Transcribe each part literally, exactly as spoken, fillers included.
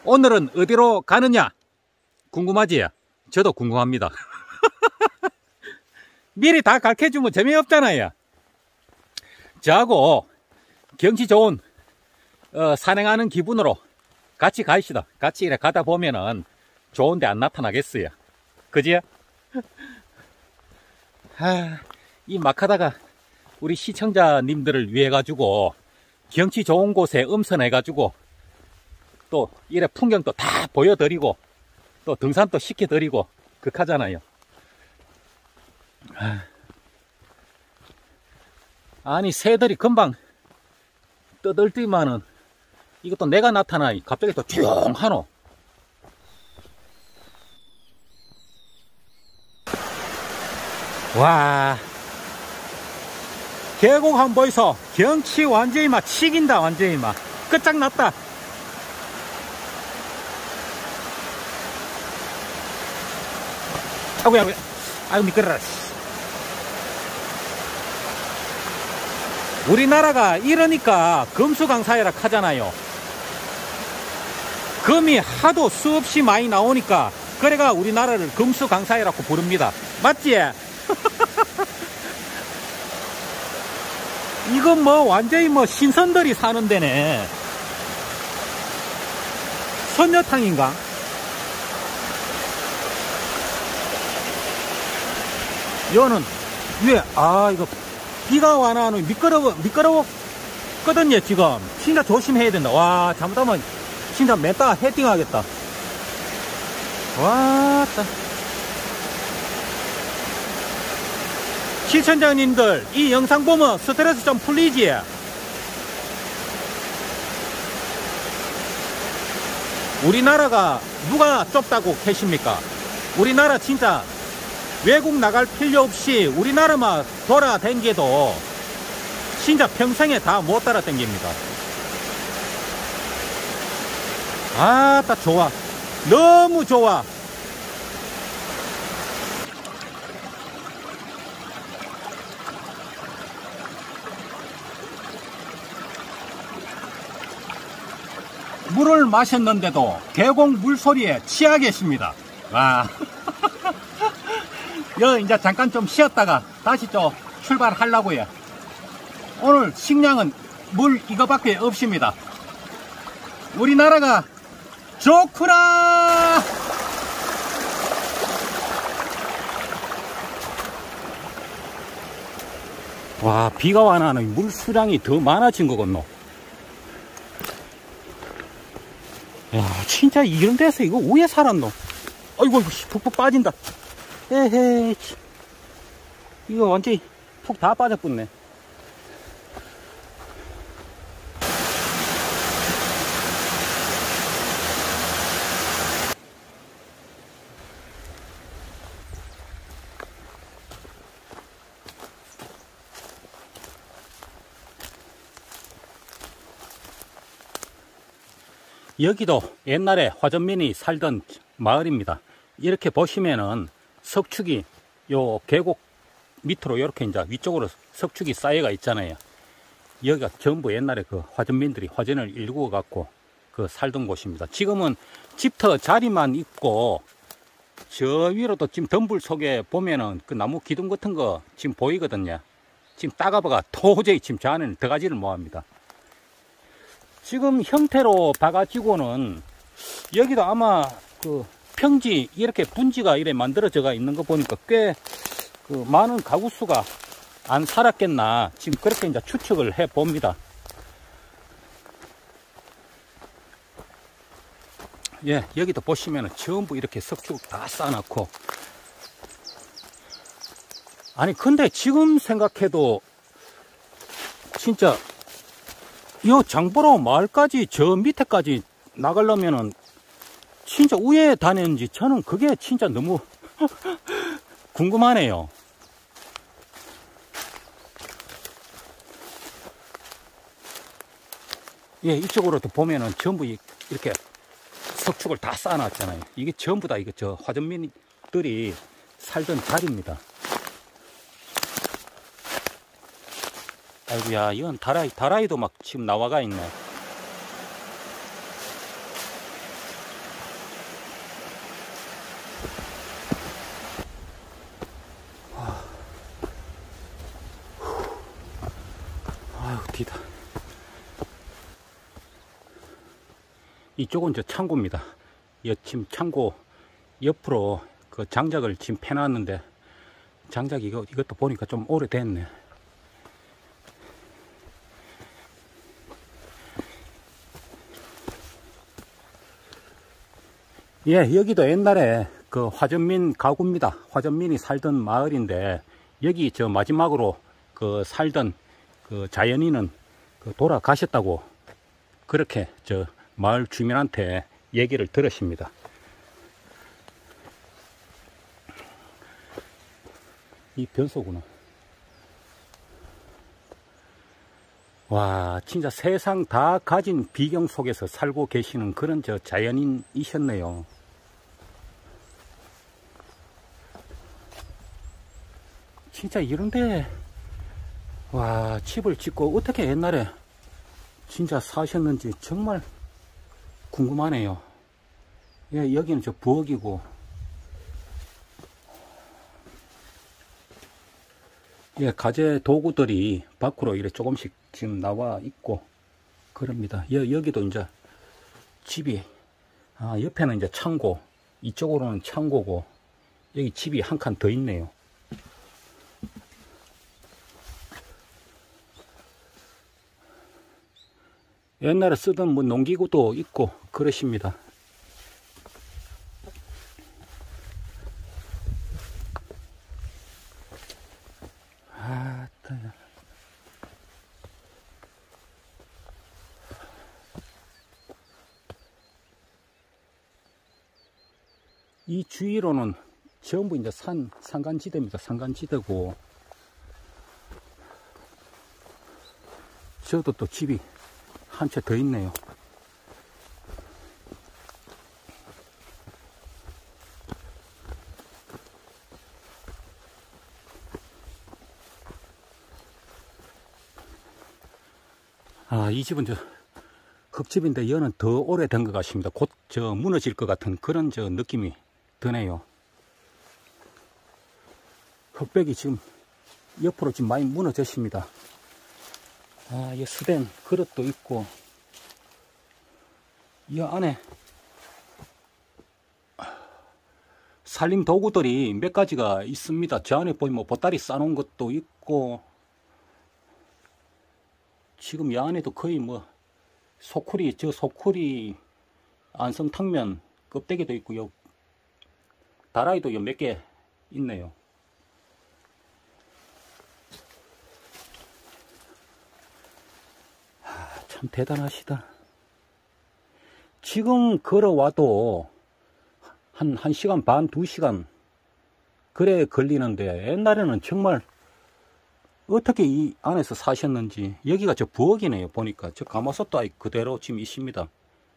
오늘은 어디로 가느냐? 궁금하지? 저도 궁금합니다. 미리 다 가르쳐주면 재미없잖아요. 저하고 경치 좋은 어, 산행하는 기분으로 같이 가시다. 같이 이래 가다 보면은 좋은데 안 나타나겠어요. 그지? 아, 이 막 하다가 우리 시청자님들을 위해 가지고 경치 좋은 곳에 음선해 가지고 또 이래 풍경도 다 보여드리고 또 등산도 시켜드리고 극하잖아요. 아니 새들이 금방 떠들더만은 이것도 내가 나타나 갑자기 또 조용하노. 와, 계곡 한번 보이소. 경치 완전히 막 치긴다. 완전히 막 끝장났다. 아구야, 아구야. 아유 미끄러라. 우리나라가 이러니까 금수강사회라 하잖아요. 금이 하도 수없이 많이 나오니까 그래가 우리나라를 금수강사회라고 부릅니다. 맞지? 이건 뭐 완전히 뭐 신선들이 사는 데네. 선녀탕인가? 이거는 위에 아 이거 비가 와나는 미끄러워 미끄러웠거든요. 지금 진짜 조심해야 된다. 와 잘못하면 진짜 맸다가 헤딩하겠다. 와따. 시청자님들 이 영상 보면 스트레스 좀 풀리지? 우리나라가 누가 좁다고 계십니까? 우리나라 진짜 외국 나갈 필요 없이 우리나라만 돌아다녀도 진짜 평생에 다 못 따라다닙니다. 아, 딱 좋아. 너무 좋아. 물을 마셨는데도 계곡 물소리에 취하겠습니다. 와. 여 이제 잠깐 좀 쉬었다가 다시 또 출발하려고요. 오늘 식량은 물 이거밖에 없습니다. 우리나라가 좋구나. 와, 비가 와나는 물 수량이 더 많아진 거겠노. 야, 진짜 이런 데서 이거 왜 살았노? 아이고, 이거 푹푹 빠진다. 에헤이, 이거 완전히 푹 다 빠져붙네. 여기도 옛날에 화전민이 살던 마을입니다. 이렇게 보시면은 석축이 요 계곡 밑으로 이렇게 이제 위쪽으로 석축이 쌓여가 있잖아요. 여기가 전부 옛날에 그 화전민들이 화전을 일구어 갖고 그 살던 곳입니다. 지금은 집터 자리만 있고 저 위로도 지금 덤불 속에 보면은 그 나무 기둥 같은 거 지금 보이거든요. 지금 따가봐가 도저히 지금 저 안에는 들어가지를 못합니다. 지금 형태로 봐가지고는 여기도 아마 그 평지 이렇게 분지가 이래 만들어져가 있는 거 보니까 꽤 그 많은 가구 수가 안 살았겠나 지금 그렇게 이제 추측을 해 봅니다. 예, 여기도 보시면은 전부 이렇게 석축 다 쌓아놓고. 아니 근데 지금 생각해도 진짜 이 장보러 마을까지 저 밑에까지 나가려면은 진짜 우에 다녔는지 저는 그게 진짜 너무 궁금하네요. 예, 이쪽으로도 보면은 전부 이렇게 석축을 다 쌓아놨잖아요. 이게 전부 다 이거 저 화전민들이 살던 자리입니다. 아이고야, 이건 다라이, 다라이도 막 지금 나와가 있네. 뒤다. 이쪽은 저 창고입니다. 이 지금 창고 옆으로 그 장작을 지금 패놨는데, 장작이 이거, 이것도 보니까 좀 오래됐네. 예, 여기도 옛날에 그 화전민 가구입니다. 화전민이 살던 마을인데, 여기 저 마지막으로 그 살던 그 자연인은 그 돌아가셨다고 그렇게 저 마을 주민한테 얘기를 들으십니다. 이 변소구나. 와, 진짜 세상 다 가진 비경 속에서 살고 계시는 그런 저 자연인이셨네요. 진짜 이런데, 와, 집을 짓고 어떻게 옛날에 진짜 사셨는지 정말 궁금하네요. 예, 여기는 저 부엌이고, 예, 가재 도구들이 밖으로 이렇게 조금씩 지금 나와 있고, 그럽니다. 여, 여기도 이제 집이, 아, 옆에는 이제 창고, 이쪽으로는 창고고, 여기 집이 한 칸 더 있네요. 옛날에 쓰던 뭐 농기구도 있고, 그러십니다. 아, 이 주위로는 전부 이제 산, 산간지대입니다. 산간지대고, 저도 또 집이 한 채 더 있네요. 아, 이 집은 저 흙집인데 여는 더 오래된 것 같습니다. 곧 저 무너질 것 같은 그런 저 느낌이 드네요. 흙벽이 지금 옆으로 지금 많이 무너졌습니다. 아, 이 스댄 그릇도 있고, 이 안에 살림 도구들이 몇 가지가 있습니다. 저 안에 보면 뭐 보따리 싸놓은 것도 있고, 지금 이 안에도 거의 뭐 소쿠리, 저 소쿠리 안성탕면 껍데기도 있고요. 다라이도 몇 개 있네요. 하, 참 대단하시다. 지금 걸어와도 한, 한 시간 반, 두 시간 그래 걸리는데, 옛날에는 정말 어떻게 이 안에서 사셨는지. 여기가 저 부엌이네요. 보니까 저 가마솥도 아직 그대로 지금 있습니다.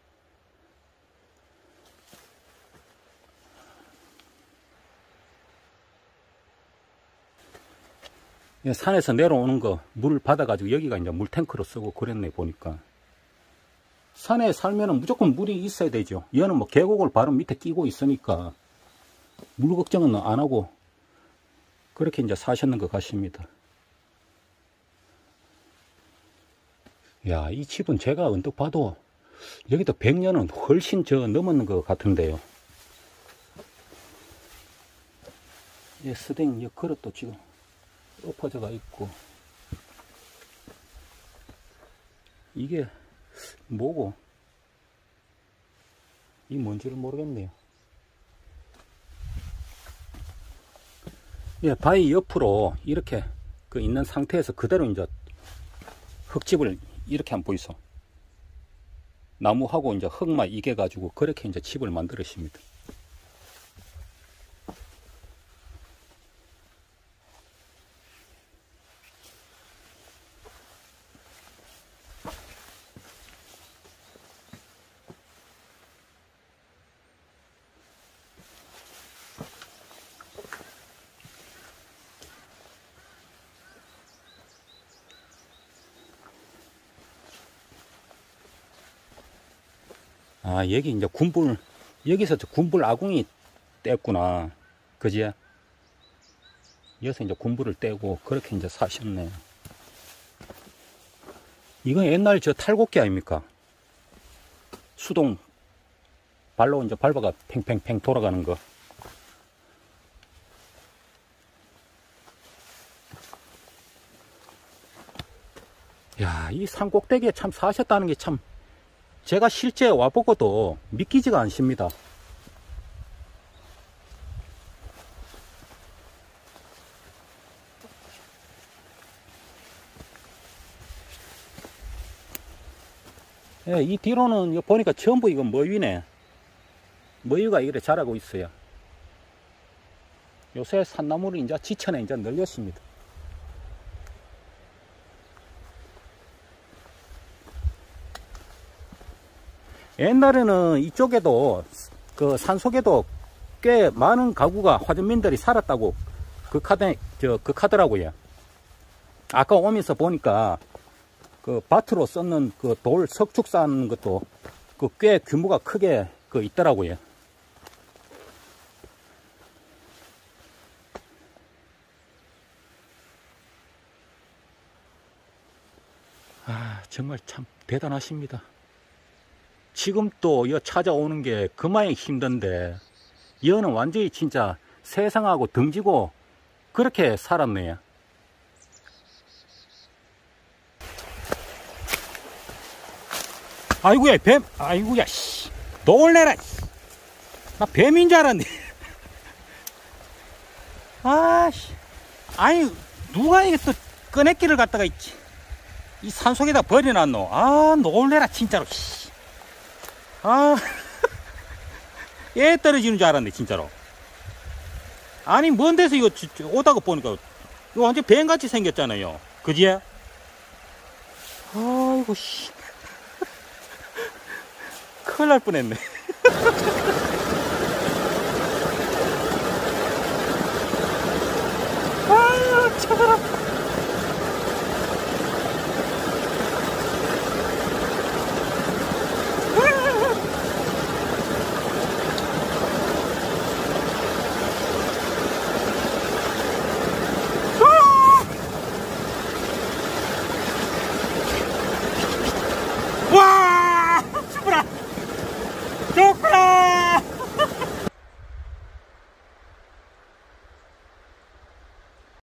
산에서 내려오는 거 물 받아가지고 여기가 이제 물탱크로 쓰고 그랬네. 보니까 산에 살면은 무조건 물이 있어야 되죠. 얘는 뭐 계곡을 바로 밑에 끼고 있으니까 물 걱정은 안 하고 그렇게 이제 사셨는 것 같습니다. 야, 이 집은 제가 언뜻 봐도 여기도 백 년은 훨씬 저 넘었는 것 같은데요. 예, 스댕 이 그릇도 지금 엎어져가 있고, 이게 뭐고 이 뭔지를 모르겠네요. 예, 바위 옆으로 이렇게 그 있는 상태에서 그대로 이제 흙집을 이렇게 한번 보이소. 나무하고 이제 흙만 이겨 가지고 그렇게 이제 집을 만들으십니다. 아, 여기 이제 군불, 여기서 군불 아궁이 뗐구나. 그지? 여기서 이제 군불을 떼고 그렇게 이제 사셨네. 이건 옛날 저 탈곡기 아닙니까? 수동 발로 이제 밟아가 팽팽팽 돌아가는 거. 야, 이 산 꼭대기에 참 사셨다는 게 참 제가 실제 와보고도 믿기지가 않습니다. 예, 이 뒤로는 보니까 전부 이건 머위네. 머위가 이렇게 자라고 있어요. 요새 산나물이 이제 지천에 이제 널렸습니다. 옛날에는 이쪽에도 그 산속에도 꽤 많은 가구가 화전민들이 살았다고 그 카드 저 그 카더라고요. 아까 오면서 보니까 그 밭으로 썼는 그 돌 석축 쌓는 것도 그 꽤 규모가 크게 그 있더라고요. 아, 정말 참 대단하십니다. 지금 또 여 찾아오는 게 그마에 힘든데 여는 완전히 진짜 세상하고 등지고 그렇게 살았네요. 아이고야 뱀, 아이고야 씨, 놀래라. 나 뱀인 줄 알았네. 아씨, 아니 누가 이게 또 꺼내기를 갖다가 있지 이 산속에다 버려놨노. 아, 놀래라 진짜로. 아, 애 떨어지는 줄 알았네 진짜로. 아니 먼 데서 이거 오다가 보니까 이거 완전 뱀같이 생겼잖아요, 그지? 아이고 씨, 큰일 날 뻔했네. 아, 쳐들어.